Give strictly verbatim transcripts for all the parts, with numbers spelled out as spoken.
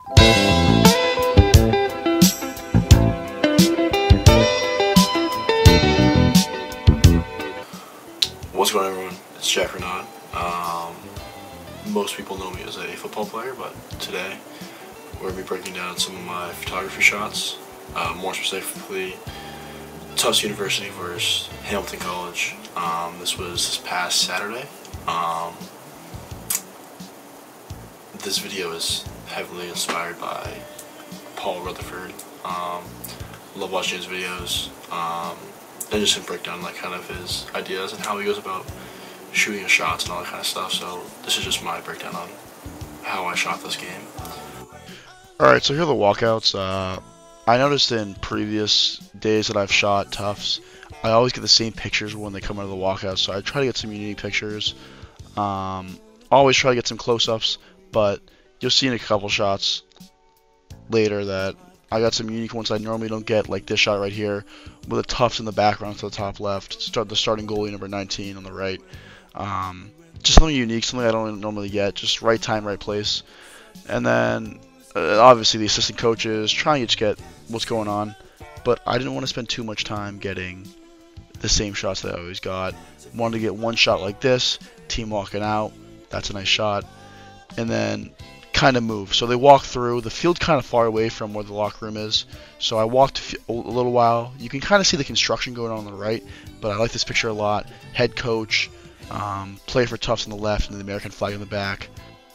What's going on, everyone? It's Jack Renaud. Um, most people know me as a football player, but today we're going to be breaking down some of my photography shots, uh, more specifically Tufts University versus Hamilton College. Um, this was this past Saturday. Um, this video is heavily inspired by Paul Rutherford. Um, love watching his videos. Um, and just him break down like kind of his ideas and how he goes about shooting his shots and all that kind of stuff. So this is just my breakdown on how I shot this game. Alright, so here are the walkouts. Uh, I noticed in previous days that I've shot Tufts, I always get the same pictures when they come out of the walkouts, so I try to get some unique pictures. Um, always try to get some close-ups, but you'll see in a couple shots later that I got some unique ones I normally don't get, like this shot right here with the Tufts in the background to the top left, start the starting goalie number nineteen on the right. Um, just something unique, something I don't normally get, just right time, right place. And then uh, obviously the assistant coaches trying to just get what's going on, but I didn't want to spend too much time getting the same shots that I always got. Wanted to get one shot like this, team walking out, that's a nice shot, and then kind of move. So they walk through. The field's kind of far away from where the locker room is, so I walked a little while. You can kind of see the construction going on on the right, but I like this picture a lot. Head coach, um, player for Tufts on the left, and the American flag on the back.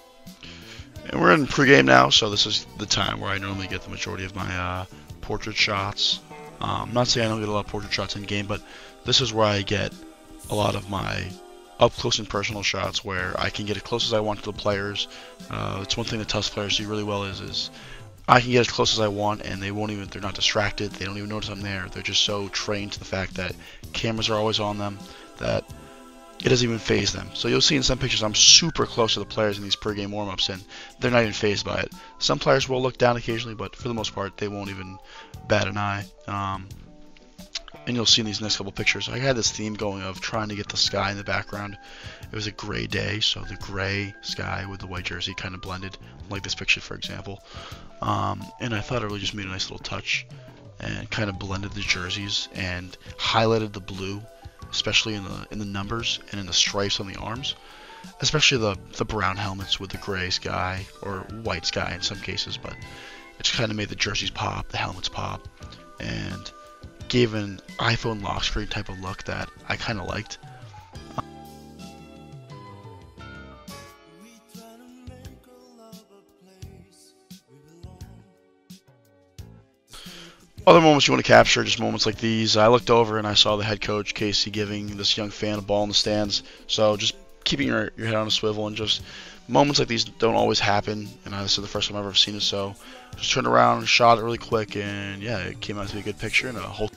And we're in pregame now, so this is the time where I normally get the majority of my uh, portrait shots. Um, not saying I don't get a lot of portrait shots in game, but this is where I get a lot of my up close and personal shots where I can get as close as I want to the players. Uh, it's one thing that Tufts players do really well is, is I can get as close as I want and they won't even, they're not distracted, they don't even notice I'm there. They're just so trained to the fact that cameras are always on them that it doesn't even faze them. So you'll see in some pictures I'm super close to the players in these pregame warm-ups and they're not even fazed by it. Some players will look down occasionally, but for the most part they won't even bat an eye. Um, And you'll see in these next couple pictures, I had this theme going of trying to get the sky in the background. It was a gray day, so the gray sky with the white jersey kind of blended, like this picture, for example. Um, and I thought it really just made a nice little touch and kind of blended the jerseys and highlighted the blue, especially in the in the numbers and in the stripes on the arms, especially the the brown helmets with the gray sky or white sky in some cases. But it just kind of made the jerseys pop, the helmets pop, and gave an iPhone lock screen type of look that I kind of liked. Other moments you want to capture, just moments like these. I looked over and I saw the head coach, Casey, giving this young fan a ball in the stands. So just keeping your, your head on a swivel, and just moments like these don't always happen. And this is the first time I've ever seen it, so just turned around and shot it really quick, and yeah, it came out to be a good picture and a whole.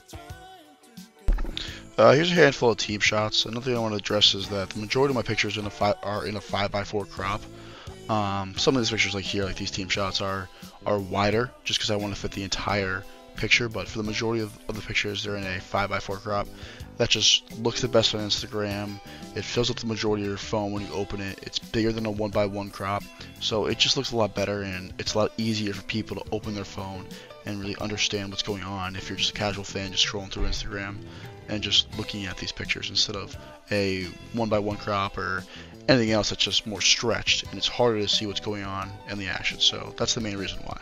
Uh, here's a handful of team shots. Another thing I want to address is that the majority of my pictures in a five, are in a five by four crop. Um, some of these pictures, like here, like these team shots, are are wider, just because I want to fit the entire picture. But for the majority of, of the pictures, they're in a five by four crop. That just looks the best on Instagram. It fills up the majority of your phone when you open it. It's bigger than a one by one crop, so it just looks a lot better, and it's a lot easier for people to open their phone and really understand what's going on if you're just a casual fan just scrolling through Instagram and just looking at these pictures instead of a one by one crop or anything else that's just more stretched, and it's harder to see what's going on in the action. So that's the main reason why.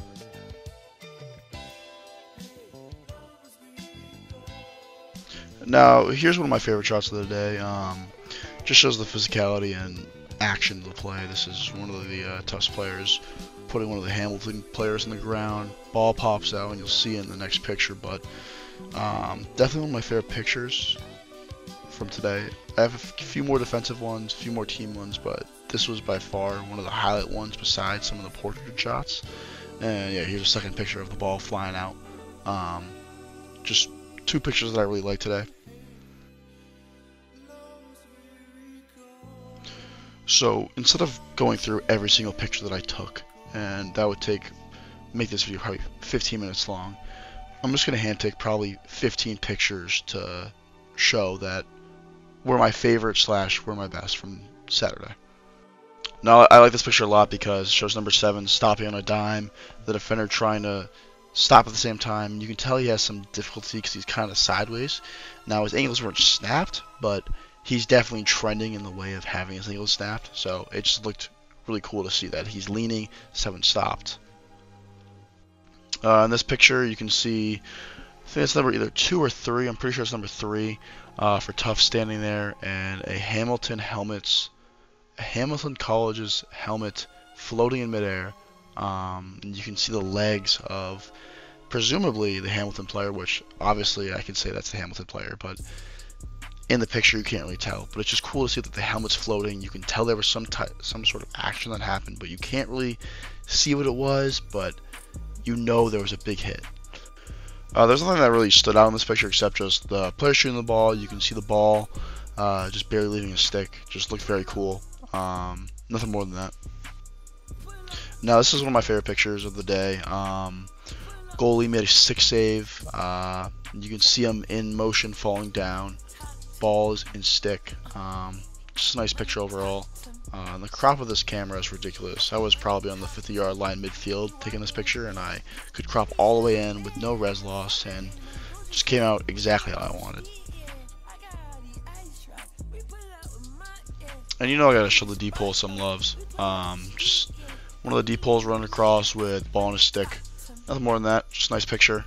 Now, here's one of my favorite shots of the day. Um, just shows the physicality and action of the play. This is one of the uh, Tufts players putting one of the Hamilton players in the ground. Ball pops out, and you'll see it in the next picture. But um, definitely one of my favorite pictures from today. I have a few more defensive ones, a few more team ones, but this was by far one of the highlight ones besides some of the portrait shots. And yeah, here's a second picture of the ball flying out. Um, just two pictures that I really like today. So instead of going through every single picture that I took, and that would take make this video probably fifteen minutes long, I'm just gonna hand pick probably fifteen pictures to show that were my favorite slash were my best from Saturday. Now, I like this picture a lot because it shows number seven stopping on a dime, the defender trying to stop at the same time. You can tell he has some difficulty because he's kind of sideways. Now, his ankles weren't snapped, but he's definitely trending in the way of having his ankles snapped. So it just looked really cool to see that he's leaning, seven stopped. Uh, in this picture, you can see, I think it's number either two or three. I'm pretty sure it's number three uh, for Tufts standing there, and a Hamilton helmet's, a Hamilton College's helmet floating in midair. Um, and you can see the legs of presumably the Hamilton player, which obviously I can say that's the Hamilton player, but in the picture you can't really tell. But it's just cool to see that the helmet's floating. You can tell there was some type, some sort of action that happened, but you can't really see what it was, but you know there was a big hit. Uh, there's nothing that really stood out in this picture except just the player shooting the ball. You can see the ball uh, just barely leaving a stick. Just looked very cool. Um, nothing more than that. Now this is one of my favorite pictures of the day. Um, goalie made a sick save. Uh, you can see him in motion falling down. Ball is in stick. Um, just a nice picture overall. Uh, and the crop of this camera is ridiculous. I was probably on the fifty yard line midfield taking this picture, and I could crop all the way in with no res loss, and just came out exactly how I wanted. And you know I gotta show the deep hole some loves. Um, just one of the deep holes running across with ball and a stick. Nothing more than that. Just a nice picture.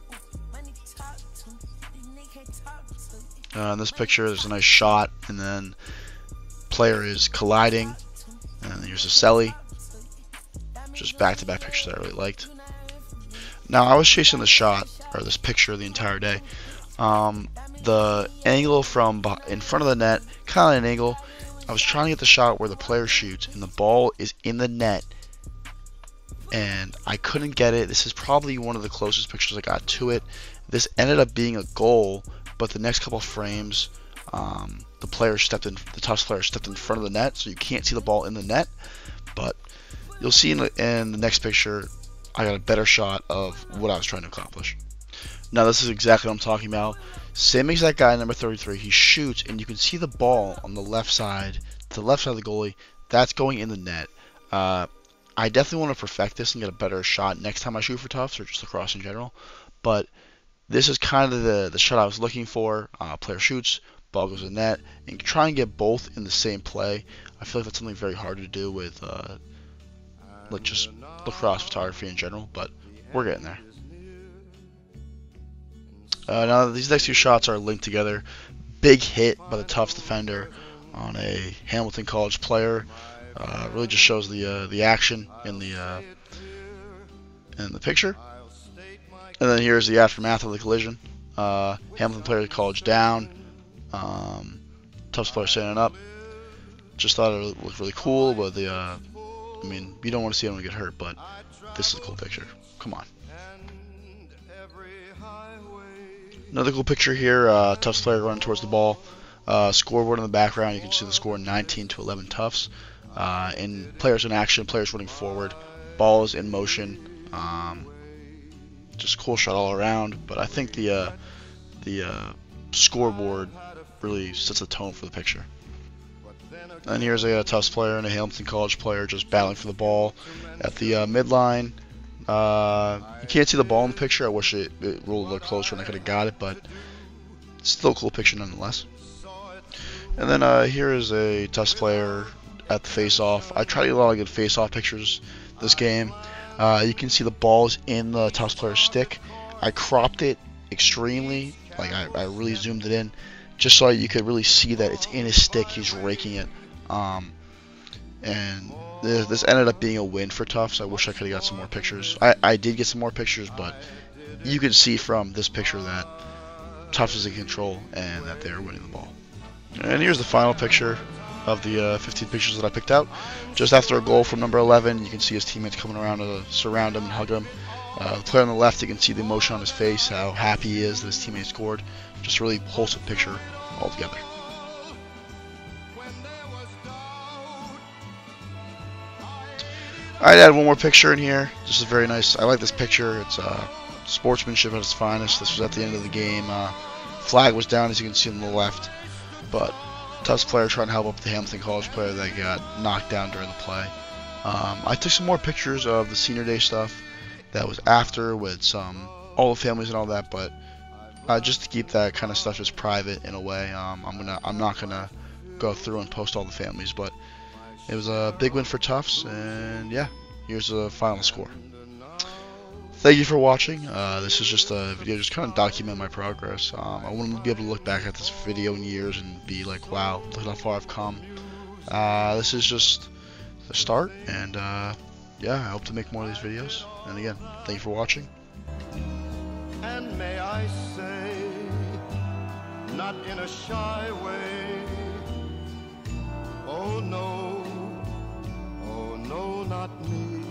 Uh, in this picture, there's a nice shot, and then player is colliding, and here's a celly. Just back-to-back pictures that I really liked. Now I was chasing the shot, or this picture, the entire day. Um, the angle from in front of the net, kind of an angle. I was trying to get the shot where the player shoots, and the ball is in the net, and I couldn't get it. This is probably one of the closest pictures I got to it. This ended up being a goal, but the next couple frames, um, the player stepped in, the Tufts player stepped in front of the net, so you can't see the ball in the net. But you'll see in the, in the next picture, I got a better shot of what I was trying to accomplish. Now this is exactly what I'm talking about. Same exact guy, number thirty-three. He shoots, and you can see the ball on the left side, to the left side of the goalie. That's going in the net. Uh, I definitely want to perfect this and get a better shot next time I shoot for Tufts, or just lacrosse in general. But this is kind of the, the shot I was looking for. Uh, player shoots, ball goes in net, and try and get both in the same play. I feel like that's something very hard to do with uh, like just lacrosse photography in general, but we're getting there. Uh, now these next two shots are linked together. Big hit by the Tufts defender on a Hamilton College player. Uh, really just shows the uh, the action in the uh, in the picture. And then here's the aftermath of the collision. Uh, Hamilton player college down. Um, Tufts player standing up. Just thought it looked really cool, but the uh, I mean, you don't want to see anyone get hurt, but this is a cool picture. Come on. Another cool picture here. Uh, Tufts player running towards the ball. Uh, scoreboard in the background. You can see the score nineteen to eleven Tufts. Uh, and players in action. Players running forward. Ball is in motion. Um, just cool shot all around. But I think the uh, the uh, scoreboard really sets the tone for the picture. And here's a, a Tufts player and a Hamilton College player just battling for the ball at the uh, midline. Uh, you can't see the ball in the picture. I wish it, it rolled a little closer and I could have got it, but it's still a cool picture nonetheless. And then uh, here is a Tufts player at the face-off. I try to get a lot of good face-off pictures this game. Uh, you can see the ball's in the Tufts player's stick. I cropped it extremely, like I, I really zoomed it in, just so you could really see that it's in his stick. He's raking it. Um, and this, this ended up being a win for Tufts. I wish I could have got some more pictures. I, I did get some more pictures, but you can see from this picture that Tufts is in control and that they're winning the ball. And here's the final picture of the uh, fifteen pictures that I picked out. Just after a goal from number eleven, you can see his teammates coming around to surround him and hug him. Uh, the player on the left, you can see the emotion on his face, how happy he is that his teammate scored. Just a really wholesome picture altogether. I'd add one more picture in here. This is very nice. I like this picture. It's uh, sportsmanship at its finest. This was at the end of the game. Uh, flag was down, as you can see on the left. But Tufts player trying to help up the Hamilton College player that got knocked down during the play. Um, I took some more pictures of the senior day stuff that was after with some all the families and all that, but uh, just to keep that kind of stuff just private in a way. Um, I'm gonna I'm not gonna go through and post all the families, but it was a big win for Tufts, and yeah, here's the final score. Thank you for watching. Uh, this is just a video just kind of document my progress. Um, I want to be able to look back at this video in years and be like, wow, look how far I've come. Uh, this is just the start, and uh, yeah, I hope to make more of these videos. And again, thank you for watching. And may I say, not in a shy way, oh no, oh no, not me.